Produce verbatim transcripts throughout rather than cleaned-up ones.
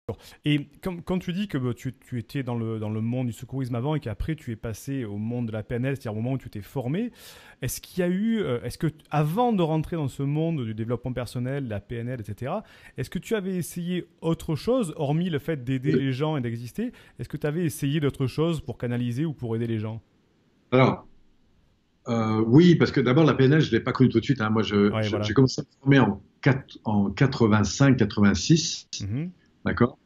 Et comme, quand tu dis que bah, tu, tu étais dans le, dans le monde du secourisme avant et qu'après tu es passé au monde de la P N L, c'est-à-dire au moment où tu t'es formé, est-ce qu'il y a eu, euh, est-ce que avant de rentrer dans ce monde du développement personnel, de la P N L, et cetera, est-ce que tu avais essayé autre chose, hormis le fait d'aider les gens et d'exister? Est-ce que tu avais essayé d'autres choses pour canaliser ou pour aider les gens? Alors, euh, oui, parce que d'abord, la P N L, je ne l'ai pas connue tout de suite, hein. Moi, je- Ouais, je- voilà. j'ai commencé à me former en, quatre- en quatre-vingt-cinq quatre-vingt-six, Mhm. d'accord?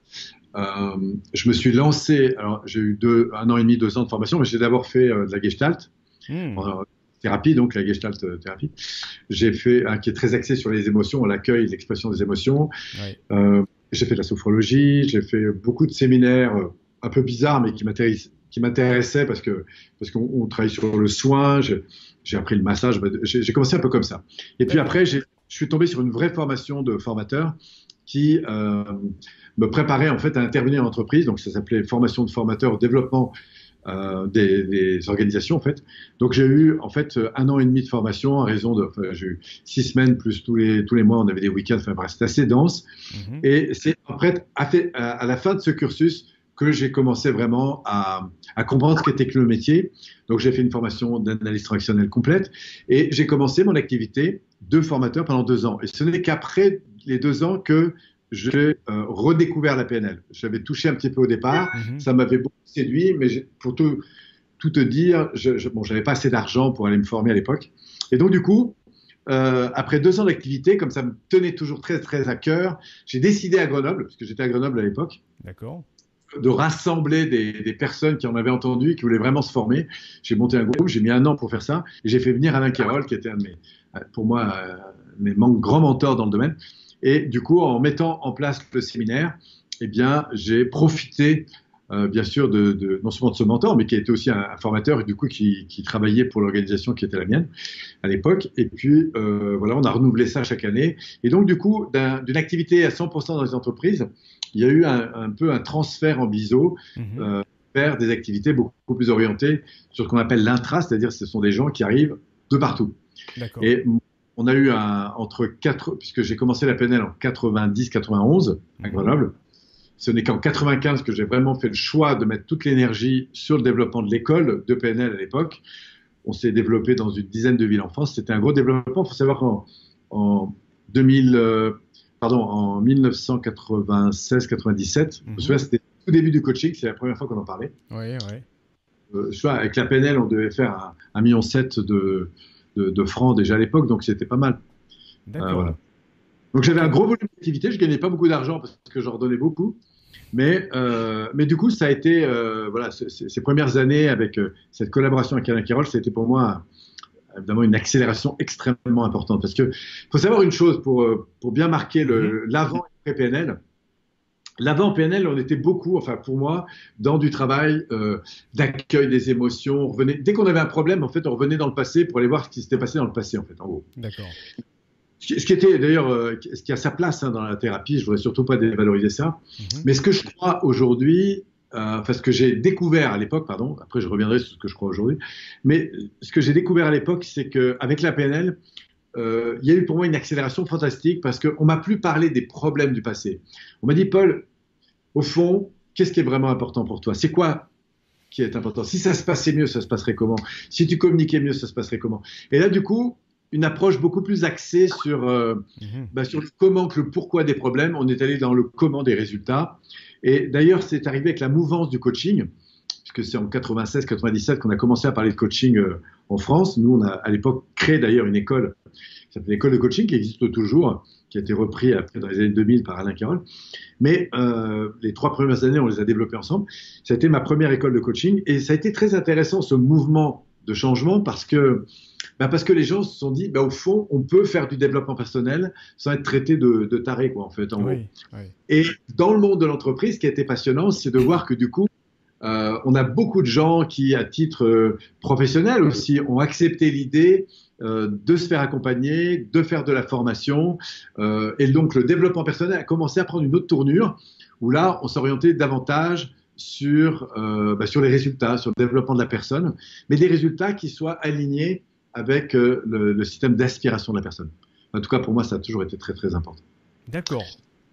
Euh, je me suis lancé, alors j'ai eu deux, un an et demi, deux ans de formation, mais j'ai d'abord fait euh, de la Gestalt, Hmm. en thérapie, donc la Gestalt euh, thérapie. J'ai fait un qui est très axé sur les émotions, l'accueil, l'expression des émotions. Ouais. Euh, j'ai fait de la sophrologie, j'ai fait beaucoup de séminaires euh, un peu bizarres, mais qui m'intéress- qui m'intéressaient parce que parce qu'on on travaille sur le soin. J'ai j'ai appris le massage. Bah, J'ai j'ai commencé un peu comme ça. Et puis D'accord. après, j'ai- je suis tombé sur une vraie formation de formateur qui euh, me préparait en fait à intervenir en entreprise. Donc ça s'appelait formation de formateur au développement euh, des, des organisations en fait. Donc j'ai eu en fait un an et demi de formation à raison de, enfin, j'ai eu six semaines plus tous les tous les mois on avait des week-ends. Enfin bref, c'était assez dense. Mhm. Et c'est après à, fait- à- à la fin de ce cursus que j'ai commencé vraiment à, à comprendre ce qu'était que le métier. Donc j'ai fait une formation d'analyse transactionnelle complète et j'ai commencé mon activité de formateur pendant deux ans. Et ce n'est qu'après les deux ans que j'ai euh, redécouvert la P N L. J'avais touché un petit peu au départ, Mhm. ça m'avait beaucoup séduit, mais j'ai- pour tout, tout te dire, je, je, bon, j'avais pas assez d'argent pour aller me former à l'époque. Et donc, du coup, euh, après deux ans d'activité, comme ça me tenait toujours très, très à cœur, j'ai décidé à Grenoble, parce que j'étais à Grenoble à l'époque, D'accord. de rassembler des, des personnes qui en avaient entendu, qui voulaient vraiment se former. J'ai monté un groupe, j'ai mis un an pour faire ça, et j'ai fait venir Alain Carroll, qui était un de mes, pour moi, euh, mes grands mentors dans le domaine. Et du coup, en mettant en place le séminaire, eh bien, j'ai profité, euh, bien sûr, de, de, non seulement de ce mentor, mais qui était aussi un, un formateur, et du coup, qui, qui travaillait pour l'organisation qui était la mienne à l'époque. Et puis, euh, voilà, on a renouvelé ça chaque année. Et donc, du coup, d'un- d'une activité à cent pour cent dans les entreprises, il y a eu un, un peu un transfert en biseau Mhm. euh, vers des activités beaucoup plus orientées sur ce qu'on appelle l'intra, c'est-à-dire ce sont des gens qui arrivent de partout. D'accord. Et on a eu un, entre quatre, puisque j'ai commencé la P N L en quatre-vingt-dix quatre-vingt-onze à Mhm. Grenoble, ce n'est qu'en quatre-vingt-quinze que j'ai vraiment fait le choix de mettre toute l'énergie sur le développement de l'école de P N L à l'époque. On s'est développé dans une dizaine de villes en France. C'était un gros développement. Il faut savoir qu'en en deux mille, euh, pardon, en mille neuf cent quatre-vingt-seize quatre-vingt-dix-sept, je me Mhm. souviens, c'était le tout début du coaching. C'est la première fois qu'on en parlait. Ouais, ouais. Euh, je vois, avec la P N L, on devait faire un, un million sept de, de, de francs déjà à l'époque, donc c'était pas mal. Euh, D'accord. voilà. Donc j'avais Ok. un gros volume d'activité. Je gagnais pas beaucoup d'argent parce que j'en redonnais beaucoup. Mais, euh, mais du coup, ça a été, euh, voilà, c- c- ces premières années avec euh, cette collaboration avec Alain Carroll, ça a été pour moi évidemment une accélération extrêmement importante. Parce que faut savoir une chose pour, euh, pour bien marquer Mhm. le, l'avant et le P N L. L'avant P N L, on était beaucoup, enfin pour moi, dans du travail euh, d'accueil des émotions. On revenait, dès qu'on avait un problème, en fait, on revenait dans le passé pour aller voir ce qui s'était passé dans le passé, en fait, en gros. D'accord. Ce qui, ce qui était d'ailleurs, euh, ce qui a sa place hein, dans la thérapie, je voudrais surtout pas dévaloriser ça. Mhm. Mais ce que je crois aujourd'hui, euh, enfin ce que j'ai découvert à l'époque, pardon, après je reviendrai sur ce que je crois aujourd'hui, mais ce que j'ai découvert à l'époque, c'est qu'avec la P N L, euh, il y a eu pour moi une accélération fantastique parce qu'on m'a plus parlé des problèmes du passé. On m'a dit, Paul, au fond, qu'est-ce qui est vraiment important pour toi? C'est quoi qui est important? Si ça se passait mieux, ça se passerait comment? Si tu communiquais mieux, ça se passerait comment? Et là, du coup, une approche beaucoup plus axée sur, euh, Mhm. bah, sur le comment que le pourquoi des problèmes. On est allé dans le comment des résultats. Et d'ailleurs, c'est arrivé avec la mouvance du coaching, puisque c'est en quatre-vingt-seize quatre-vingt-dix-sept qu'on a commencé à parler de coaching euh, en France. Nous, on a à l'époque créé d'ailleurs une école qui s'appelle l'école de coaching, qui existe toujours, qui a été repris après dans les années deux mille par Alain Carroll. Mais euh, les trois premières années, on les a développées ensemble. Ça a été ma première école de coaching et ça a été très intéressant ce mouvement de changement parce que, bah parce que les gens se sont dit, bah au fond, on peut faire du développement personnel sans être traité de, de taré, quoi, en fait, en gros. Oui, oui. Et dans le monde de l'entreprise, ce qui a été passionnant, c'est de voir que du coup, euh, on a beaucoup de gens qui, à titre euh, professionnel aussi, ont accepté l'idée euh, de se faire accompagner, de faire de la formation. Euh, et donc, le développement personnel a commencé à prendre une autre tournure, où là, on s'orientait davantage sur, euh, bah, sur les résultats, sur le développement de la personne, mais des résultats qui soient alignés avec euh, le, le système d'aspiration de la personne. En tout cas, pour moi, ça a toujours été très, très important. D'accord.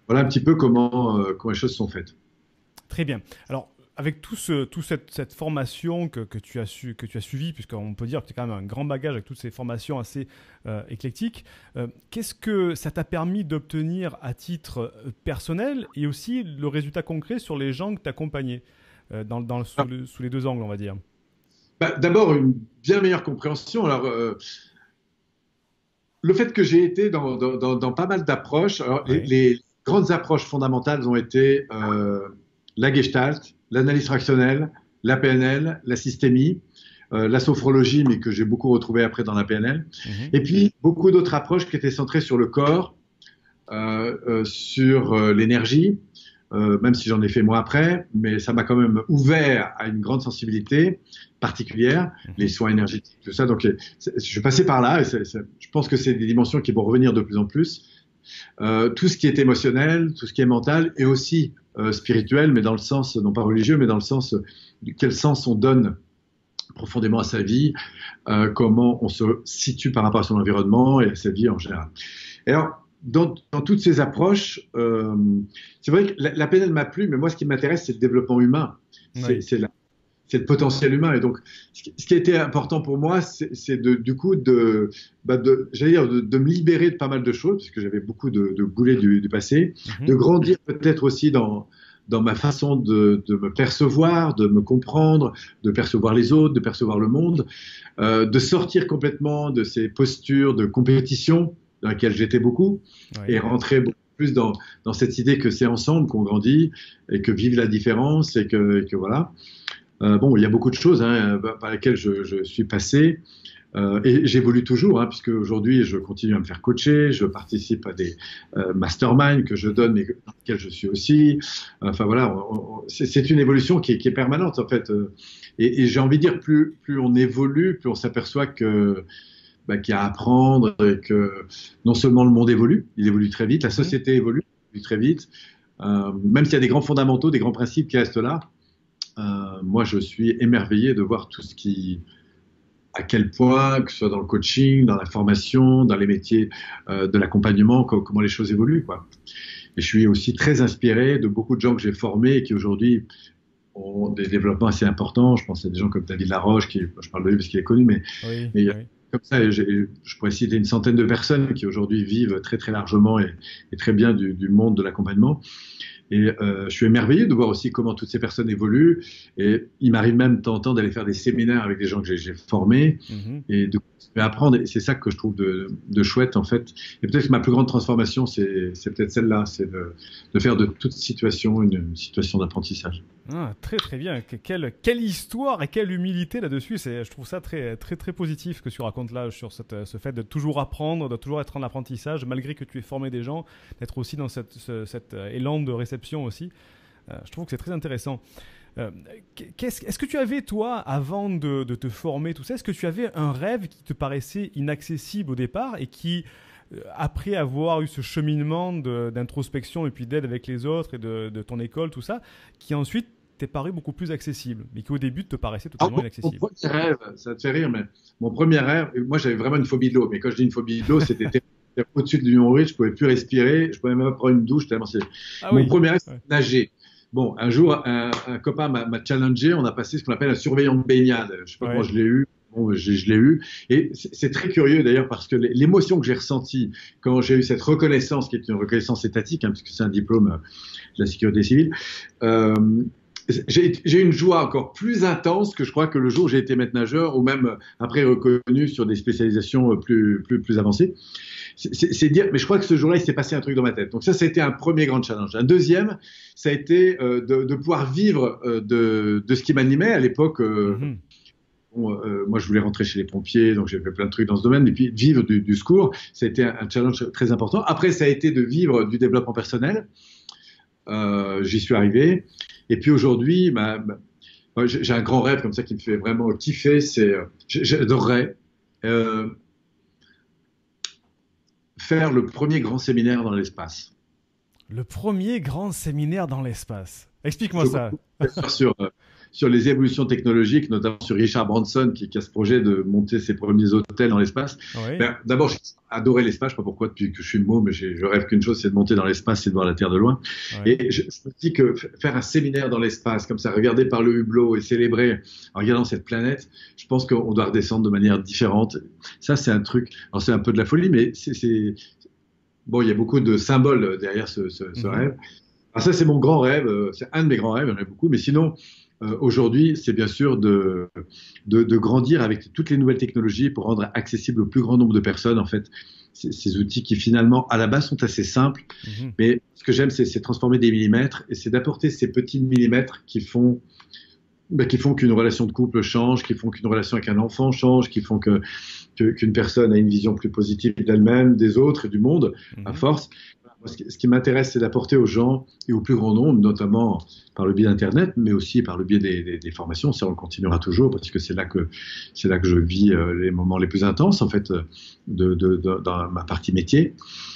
Voilà un petit peu comment, euh, comment les choses sont faites. Très bien. Alors, avec tout ce, tout cette, cette formation que, que, tu as su, que tu as suivie, puisqu'on peut dire que tu as quand même un grand bagage avec toutes ces formations assez euh, éclectiques, euh, qu'est-ce que ça t'a permis d'obtenir à titre personnel et aussi le résultat concret sur les gens que tu accompagnais euh, dans, dans, sous, le, sous les deux angles, on va dire? Bah, d'abord, une bien meilleure compréhension. Alors, euh, le fait que j'ai été dans, dans, dans, dans pas mal d'approches, alors les, Ouais. les grandes approches fondamentales ont été euh, la gestalt, l'analyse fractionnelle, la P N L, la systémie, euh, la sophrologie, mais que j'ai beaucoup retrouvé après dans la P N L, Mhm. et puis beaucoup d'autres approches qui étaient centrées sur le corps, euh, euh, sur euh, l'énergie, euh, même si j'en ai fait moi après, mais ça m'a quand même ouvert à une grande sensibilité particulière, les Mhm. soins énergétiques, tout ça. Donc, je suis passé par là et c'est, c'est, je pense que c'est des dimensions qui vont revenir de plus en plus. Euh, tout ce qui est émotionnel, tout ce qui est mental et aussi euh, spirituel, mais dans le sens, non pas religieux, mais dans le sens de quel sens on donne profondément à sa vie, euh, comment on se situe par rapport à son environnement et à sa vie en général. Et alors, dans, dans toutes ces approches, euh, c'est vrai que la, la P N L m'a plu, mais moi, ce qui m'intéresse, c'est le développement humain. C'est, Oui. c'est, la, c'est le potentiel humain. Et donc, ce qui, ce qui a été important pour moi, c'est, c'est de, du coup, de, bah de, j'allais dire, de, de me libérer de pas mal de choses, parce que j'avais beaucoup de, de boulets du, du passé, de Mhm. grandir peut-être aussi dans, dans ma façon de, de me percevoir, de me comprendre, de percevoir les autres, de percevoir le monde, euh, de sortir complètement de ces postures de compétition dans lesquelles j'étais beaucoup, et Oui. rentrer beaucoup plus dans, dans cette idée que c'est ensemble qu'on grandit, et que vive la différence, et que, et que voilà. Euh, bon, il y a beaucoup de choses hein, par lesquelles je, je suis passé. Euh, et j'évolue toujours, hein, puisque aujourd'hui je continue à me faire coacher, je participe à des euh, masterminds que je donne, mais dans lesquels je suis aussi. Enfin voilà, on, on, c'est une évolution qui est, qui est, permanente en fait. Et, et j'ai envie de dire, plus, plus on évolue, plus on s'aperçoit que bah, qu'il y a à apprendre, et que non seulement le monde évolue, il évolue très vite, la Mhm. société évolue, évolue très vite. Euh, même s'il y a des grands fondamentaux, des grands principes qui restent là, euh, moi je suis émerveillé de voir tout ce qui à quel point, que ce soit dans le coaching, dans la formation, dans les métiers euh, de l'accompagnement, co comment les choses évoluent, quoi. Et je suis aussi très inspiré de beaucoup de gens que j'ai formés et qui aujourd'hui ont des développements assez importants. Je pense à des gens comme David Laroche, qui, je parle de lui parce qu'il est connu, mais, Oui, mais il y a, oui. comme ça, je pourrais citer une centaine de personnes qui aujourd'hui vivent très très largement et, et très bien du, du monde de l'accompagnement. Et euh, je suis émerveillé de voir aussi comment toutes ces personnes évoluent. Et il m'arrive même de temps en temps d'aller faire des séminaires avec des gens que j'ai formés Mhm. et de continuer à apprendre. Et c'est ça que je trouve de, de chouette, en fait. Et peut-être que ma plus grande transformation, c'est peut-être celle-là, c'est de, de faire de toute situation une, une situation d'apprentissage. Ah, très très bien. Que- Quelle, quelle histoire et quelle humilité là-dessus. C'est, je trouve ça très très très positif ce que tu racontes là sur cette, ce fait de toujours apprendre, de toujours être en apprentissage, malgré que tu aies formé des gens, d'être aussi dans cette, ce, cet élan de réception aussi. Euh, je trouve que c'est très intéressant. Euh, qu'est-ce, est-ce que tu avais, toi, avant de, de te former, tout ça, est-ce que tu avais un rêve qui te paraissait inaccessible au départ et qui, euh, après avoir eu ce cheminement de, d'introspection et puis d'aide avec les autres et de, de ton école, tout ça, qui ensuite t'est paru beaucoup plus accessible, mais qui au début te paraissait Alors, totalement mon, mon inaccessible? premier rêve, ça te fait rire, mais mon premier rêve, moi j'avais vraiment une phobie de l'eau, mais quand je dis une phobie de l'eau, c'était au-dessus de l'Union Européenne, je pouvais plus respirer, je pouvais même pas prendre une douche tellement c'est. Ah Mon oui. premier rêve, Ouais. c'était nager. Bon, un jour, un, un copain m'a challengé, on a passé ce qu'on appelle un surveillant de baignade. Je sais pas comment Ouais. je l'ai eu. Bon, je, je l'ai eu. Et c'est très curieux d'ailleurs parce que l'émotion que j'ai ressentie quand j'ai eu cette reconnaissance, qui est une reconnaissance étatique, hein, puisque c'est un diplôme euh, de la sécurité civile, euh, j'ai eu une joie encore plus intense que je crois que le jour où j'ai été maître nageur ou même après reconnu sur des spécialisations plus, plus, plus avancées. C'est dire, mais je crois que ce jour-là, il s'est passé un truc dans ma tête. Donc ça, ça a été un premier grand challenge. Un deuxième, ça a été euh, de, de pouvoir vivre euh, de, de ce qui m'animait à l'époque. Euh, Mm-hmm. bon, euh, moi, je voulais rentrer chez les pompiers, donc j'ai fait plein de trucs dans ce domaine. Et puis vivre du, du secours, ça a été un, un challenge très important. Après, ça a été de vivre du développement personnel. Euh, J'y suis arrivé. Et puis aujourd'hui, bah, bah, j'ai un grand rêve comme ça qui me fait vraiment kiffer. C'est, j'adorerais euh, faire le premier grand séminaire dans l'espace. Le premier grand séminaire dans l'espace. Explique-moi ça. Sur, euh, sur les évolutions technologiques, notamment sur Richard Branson, qui, qui a ce projet de monter ses premiers hôtels dans l'espace. Oui. Ben, d'abord, j'ai adoré l'espace. Je ne sais pas pourquoi, depuis que je suis môme, je, je rêve qu'une chose, c'est de monter dans l'espace et de voir la Terre de loin. Oui. Et je, je me dis que faire un séminaire dans l'espace, comme ça, regarder par le hublot et célébrer en regardant cette planète, je pense qu'on doit redescendre de manière différente. Ça, c'est un truc. Alors, c'est un peu de la folie, mais c'est. Bon, il y a beaucoup de symboles derrière ce, ce, ce mmh. rêve. Alors ça, c'est mon grand rêve, c'est un de mes grands rêves, il y en a beaucoup, mais sinon, euh, aujourd'hui, c'est bien sûr de, de, de grandir avec toutes les nouvelles technologies pour rendre accessible au plus grand nombre de personnes, en fait, ces, ces outils qui finalement, à la base, sont assez simples, mmh. mais ce que j'aime, c'est transformer des millimètres, et c'est d'apporter ces petits millimètres qui font, bah, qui font qu'une relation de couple change, qui font qu'une relation avec un enfant change, qui font que qu'une personne a une vision plus positive d'elle-même, des autres et du monde, mmh. à force. Ce qui, qui m'intéresse, c'est d'apporter aux gens et au plus grand nombre, notamment par le biais d'Internet, mais aussi par le biais des, des, des formations. Ça, on continuera toujours parce que c'est là que c'est là que je vis euh, les moments les plus intenses, en fait, de, de, de, dans ma partie métier.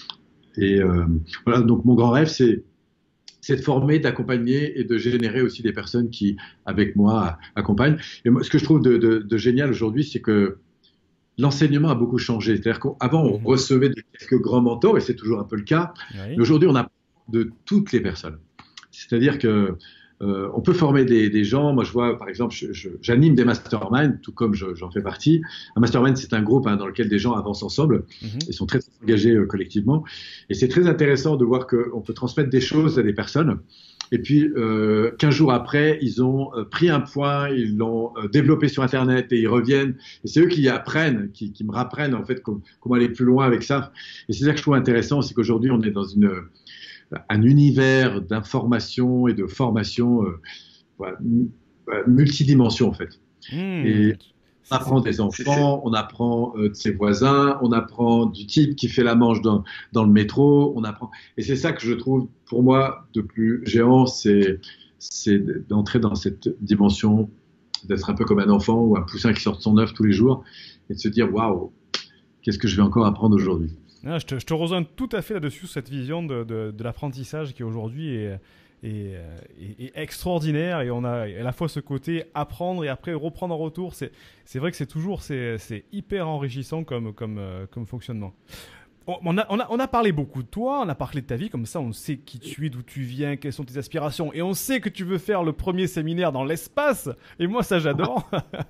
Et euh, voilà, donc mon grand rêve, c'est c'est de former, d'accompagner et de générer aussi des personnes qui, avec moi, accompagnent. Et moi, ce que je trouve de, de, de génial aujourd'hui, c'est que l'enseignement a beaucoup changé. C'est-à-dire qu'avant, on recevait de quelques grands mentors, et c'est toujours un peu le cas. Oui. Mais aujourd'hui, on apprend de toutes les personnes. C'est-à-dire que euh, on peut former des, des gens. Moi, je vois, par exemple, j'anime des masterminds, tout comme j'en fais partie. Un mastermind, c'est un groupe hein, dans lequel des gens avancent ensemble. Mm-hmm. Ils sont très, très engagés euh, collectivement. Et c'est très intéressant de voir qu'on peut transmettre des choses à des personnes. Et puis, euh, quinze jours après, ils ont euh, pris un point, ils l'ont euh, développé sur Internet et ils reviennent. Et c'est eux qui apprennent, qui, qui me rapprennent en fait com comment aller plus loin avec ça. Et c'est ça que je trouve intéressant, c'est qu'aujourd'hui, on est dans une, un univers d'information et de formation euh, voilà, multidimension en fait. Mmh. Et on apprend des enfants, on apprend euh, de ses voisins, on apprend du type qui fait la manche dans, dans le métro, on apprend. Et c'est ça que je trouve, pour moi, de plus géant, c'est d'entrer dans cette dimension, d'être un peu comme un enfant ou un poussin qui sort de son œuf tous les jours et de se dire, waouh, qu'est-ce que je vais encore apprendre aujourd'hui. Ah, je, te, je te rejoins tout à fait là-dessus, cette vision de, de, de l'apprentissage qui aujourd'hui est... Et, et, et extraordinaire, et on a à la fois ce côté apprendre et après reprendre en retour. C'est vrai que c'est toujours c'est hyper enrichissant comme, comme, comme fonctionnement. On a, on, a, on a parlé beaucoup de toi, on a parlé de ta vie, comme ça on sait qui tu es, d'où tu viens, quelles sont tes aspirations, et on sait que tu veux faire le premier séminaire dans l'espace, et moi ça j'adore.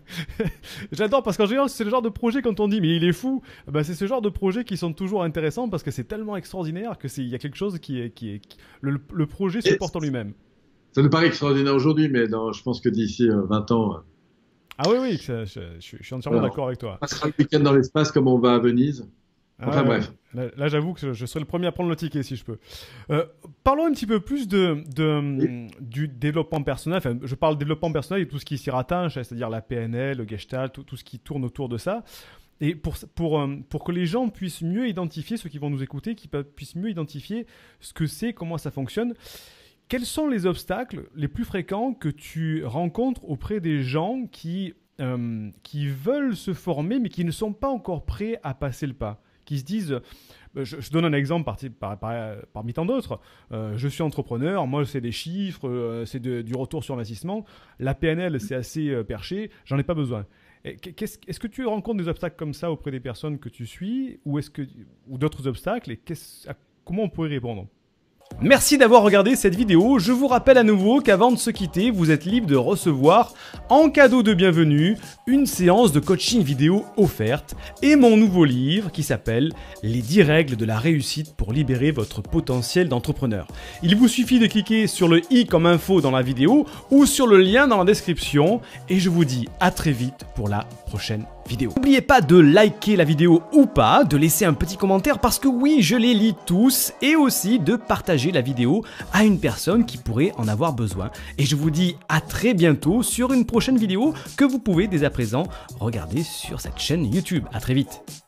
J'adore parce qu'en général c'est le genre de projet, quand on dit mais il est fou, bah, c'est ce genre de projets qui sont toujours intéressants parce que c'est tellement extraordinaire qu'il y a quelque chose qui est... Qui est qui, le, le projet se porte en lui-même. Ça nous paraît extraordinaire aujourd'hui, mais dans, je pense que d'ici euh, vingt ans... Euh... Ah oui, oui, je, je, je, je suis entièrement d'accord avec toi. On passera le week-end dans l'espace comme on va à Venise. Enfin ah, bref. Là, là j'avoue que je serai le premier à prendre le ticket si je peux. Euh, parlons un petit peu plus de, de, oui. du développement personnel. Enfin, je parle développement personnel et tout ce qui s'y rattache, c'est-à-dire la P N L, le Gestalt, tout, tout ce qui tourne autour de ça. Et pour, pour, pour que les gens puissent mieux identifier, ceux qui vont nous écouter, qui puissent mieux identifier ce que c'est, comment ça fonctionne, quels sont les obstacles les plus fréquents que tu rencontres auprès des gens qui, euh, qui veulent se former mais qui ne sont pas encore prêts à passer le pas ? Qui se disent, je, je donne un exemple par, par, par, parmi tant d'autres, euh, je suis entrepreneur, moi c'est des chiffres, euh, c'est de, du retour sur investissement, la P N L c'est assez euh, perché, j'en ai pas besoin. Est-ce est-ce que tu rencontres des obstacles comme ça auprès des personnes que tu suis, ou, est-ce que, ou d'autres obstacles, et à, comment on pourrait y répondre ? Merci d'avoir regardé cette vidéo. Je vous rappelle à nouveau qu'avant de se quitter, vous êtes libre de recevoir en cadeau de bienvenue une séance de coaching vidéo offerte et mon nouveau livre qui s'appelle Les dix règles de la réussite pour libérer votre potentiel d'entrepreneur. Il vous suffit de cliquer sur le i comme info dans la vidéo ou sur le lien dans la description et je vous dis à très vite pour la prochaine vidéo. N'oubliez pas de liker la vidéo ou pas, de laisser un petit commentaire parce que oui, je les lis tous, et aussi de partager la vidéo à une personne qui pourrait en avoir besoin. Et je vous dis à très bientôt sur une prochaine vidéo que vous pouvez dès à présent regarder sur cette chaîne YouTube. À très vite.